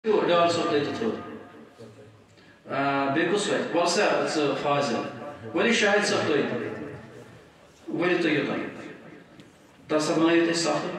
ڈال صبح تو تھوڑ بیٚیہِ کُس واتہِ وَلہٕ سا ژٕ فاضل ؤلِو شاہد صٲب تُہۍ ؤلِو تُہۍ یوٚتام تَسا بنٲیِو تُہۍ صفہٕ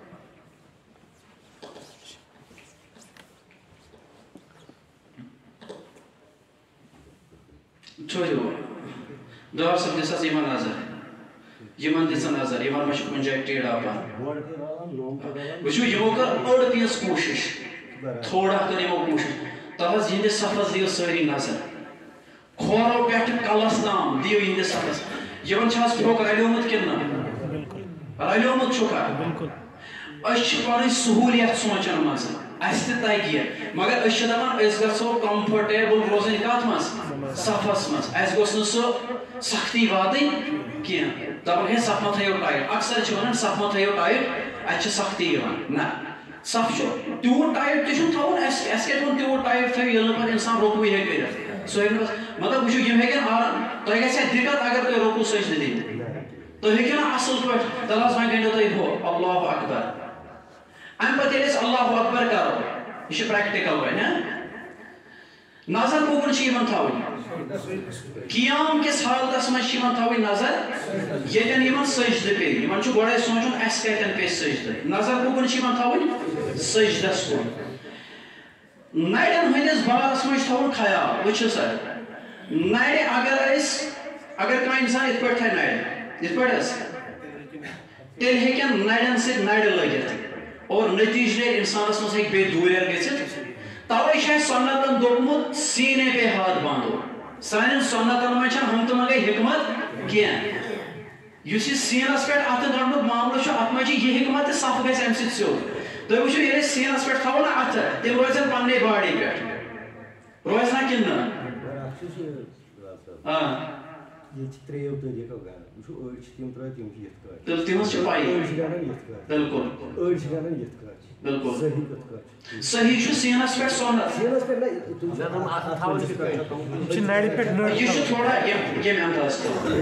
چھوڑِو ڈال صٲب دِژ حظ یِمن نظر یِمن دِژ نظر یِمن ما چھُ کُنہِ جایہِ ٹیڑھا پہن وٕچھِو یِمو کٔر أڑ پیٖس کوٗشِش تھوڑا کٔر یِمو کوٗشِش تَتھ حظ یِہنٛدِس صفس دِیِو سٲری نظر کھورو پٮ۪ٹھٕ کلس تام دِیِو یِہنٛدِس صفس یِمن چھِ حظ پھوٚک رلیومُت کِنہٕ نہٕ رلیومُت چھُکھا أسۍ چھِ پنٕنۍ سہوٗلیت سونٛچان منٛز اَسہِ تہِ تگہِ مگر أسۍ چھِ دپان أسۍ گژھو کمفٲٹیبٕل روزٕنۍ کتھ منٛز صفس منٛز اَسہِ گوٚژھ نہٕ سُہ سختی واتٕنۍ کینٛہہ دپان ہے صف ما تھٲیِو ٹایٹ اکثر چھِ ونان صف ما تھٲیِو ٹایٹ اَتہِ چھِ سختی یِوان نہ صف چھُ تیوٗت ٹایٹ تہِ چھُنہٕ تھاوُن اَسہِ کتہِ ووٚن تیوٗت ٹایٹ تھٲیِو ییٚلہِ نہٕ پتہٕ اِنسان رۄکوٗے ہیٚکہِ کٔرِتھ سُہ ہیٚکہِ نہٕ مطلب وٕچھِو یِم ہیٚکن تۄہہِ گژھِ ہا دِقت اگر تُہۍ رۄکوٗ سجدٕ دِیِو تُہۍ ہیٚکِو نہٕ اصل پٲٹھۍ تَلہٕ حظ وۄنۍ گٔنڈِو تُہۍ ہُہ اللہ اکبر امہِ پتہٕ ییٚلہِ أسۍ اللہ اکبر کرو یہ چھُ پریکٹِکل وۄنۍ نظر کوکُن چھِ یِمن تھاوٕنۍ قیام کِس حالتس منٛز چھِ یِمن تھاوٕنۍ نظر ییٚتٮ۪ن یِمن سجدٕ پیٚیہِ یِمن چھُ گۄڈے سونٛچُن اَسہِ کتٮ۪ن پیٚیہِ سجدٕ نظر کوکُن چھِ یِمن تھاوٕنۍ سجدس کُن نرٮ۪ن ہٕنٛدِس بارس منٛز چھُ تھاوُن خیال وٕچھِو سا نرِ اگر کانٛہہ اِنسان یِتھ پٲٹھۍ تھایہِ نرِ یِتھ پٲٹھۍ حظ تیٚلہِ ہیٚکن نرٮ۪ن سۭتۍ نرِ لٔگِتھ اور نٔتیٖجہٕ نیرِ اِنسانس منٛز ہیٚکہِ بیٚیہِ دوٗریر گٔژھِتھ توے چھُ اَسہِ سُنتن دوٚپمُت سیٖنے پے ہاتھ باندھو سانٮ۪ن سُنتن منٛز چھنہٕ ہم تہٕ منٛگے حکمت کینٛہہ یُس یہِ سیٖنس پٮ۪ٹھ اَتھٕ گنٛڈنُک معاملہٕ چھُ اَتھ منٛز چھِ یہِ حکمت تہِ صف گژھِ اَمہِ سۭتۍ سیوٚد تُہۍ وٕچھِو ییٚلہِ أسۍ سیٖنس پٮ۪ٹھ تھاوو نا اَتھٕ تِم روزن پننہِ باڈی پٮ۪ٹھ روزِ نا کِنہٕ نہٕ تِم حظ چھِ پایی بِلکُل بِلکُل صحیح چھُ سیٖنس پٮ۪ٹھ سۄنت یہِ چھُ تھوڑا ییٚمہِ انداز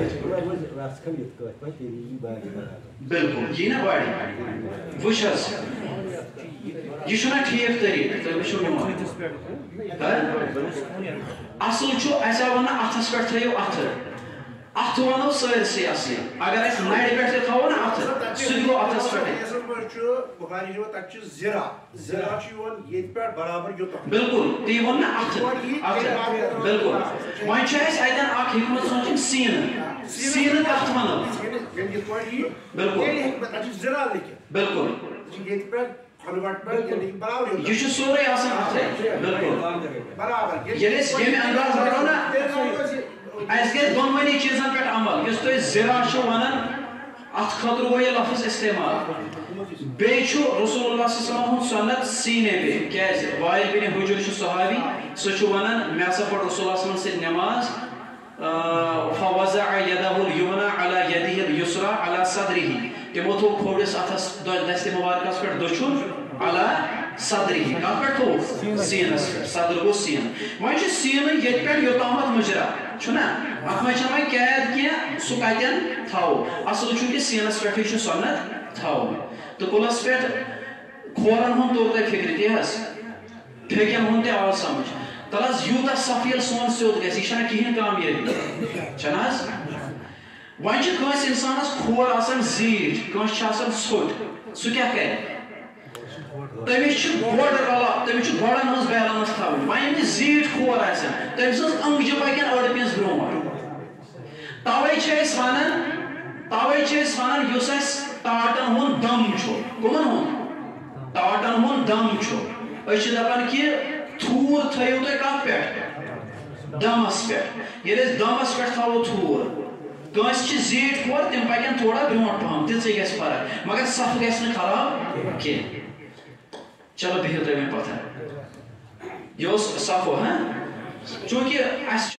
بِلکُل یی نا باڈی وٕچھ حظ یہِ چھُنہ ٹھیٖک طریٖقہٕ تُہۍ وٕچھِو میون اصل چھُ اَسہِ آو وننہٕ اَتھس پٮ۪ٹھ تھٲیِو اَتھٕ اَتھٕ وَنو سٲرسٕے اصلی اگر اَسہِ نرِ پٮ۪ٹھ تہِ تھاوو نا اَتھٕ سُہ تہِ گوٚو اَتھس پٮ۪ٹھٕے بِلکُل تی ووٚن نا اَتھٕ بِلکُل وۄنۍ چھُ اَسہِ اَتٮ۪ن اکھ حکمت سونٛچٕنۍ سیٖنہٕ کتھ وَنو بِلکُل یہ چھُ سورُے آسان اَتھے بِلکُل ییٚلہِ أسۍ ییٚمہِ انداز کرو نا اَسہِ گژھِ دۄنوٕنی چیٖزن پٮ۪ٹھ عمل یُس تُہۍ زِرا چھِو وَنان اَتھ خٲطرٕ گوٚو یہِ لفظ استعمال بیٚیہِ چھُ رسول اللہ صلی اللہ علیہ وسلم ہُنٛد سنت سیٖنے پے کیازِ وائل بن حجر چھُ صحابی سُہ چھُ وَنان مےٚ ہسا پٔر رسول اللہ صلی اللہ علیہ وسلم سۭتۍ نٮ۪ماز فوضع یدہ الیمنى علی یدہ الیسرى علی صدرہ تِمو تھوٚو کھوٚورِس اَتھس دستہِ مُبارکس پٮ۪ٹھ دٔچھُن علی صدرہ کتھ پٮ۪ٹھ تھوٚو سیٖنس پٮ۪ٹھ صدر گوٚو سیٖن وۄنۍ چھُ سیٖنہٕ ییٚتہِ پٮ۪ٹھ یوٚتامتھ مُجرا چھُنہ اتھ منٛز چھنہٕ وۄنۍ قید کینٛہہ سُہ کتٮ۪ن تھاوو اصل چھُ کہِ سیٖنس پٮ۪ٹھٕے چھُ سۄنت تھاوُن تہٕ کُلس پٮ۪ٹھ کھورن ہُنٛد توٚر تۄہہِ فِکرِ تی حظ پھیٚکٮ۪ن ہُنٛد تہِ آو سمجھ تَلہٕ حظ یوٗتاہ صف ییٚلہِ سون سیوٚد گژھِ یہِ چھنہ کِہینۍ کامیٲبی چھنہ حظ وۄنۍ چھِ کٲنٛسہِ اِنسانس کھور آسان زیٖٹھ کٲنٛسہِ چھِ آسان ژھوٚٹ سُہ کیٛاہ کرِ تٔمِس چھُ گۄڈٕ رلان تٔمِس چھُ گۄڈن ہٕنٛز بیلنس تھاوٕنۍ وۄنۍ ییٚمِس زیٖٹھ کھور آسن تٔمۍ سٕنٛز أنٛگجہِ پکن أڑ پیٖنٛژ برونٛٹھ توے چھِ أسۍ ونان یُس اَسہِ ٹاٹن ہُنٛد دم چھُ کٕمن ہُنٛد ٹاٹن ہُنٛد دم چھُ أسۍ چھِ دپان کہِ تھوٗر تھٲیِو تُہۍ کتھ پٮ۪ٹھ دمس پٮ۪ٹھ ییٚلہِ أسۍ دمس پٮ۪ٹھ تھاوو تھوٗر کٲنٛسہِ چھِ زیٖٹھ کھور تِم پکن تھوڑا برونٛٹھ پہم تِژٕے گژھِ فرق مگر صف گژھِ نہٕ خراب کینٛہہ چلو بِہِو تُہۍ وۄنۍ پتھر یہِ اوس صفو چوٗنٛکہِ اَسہِ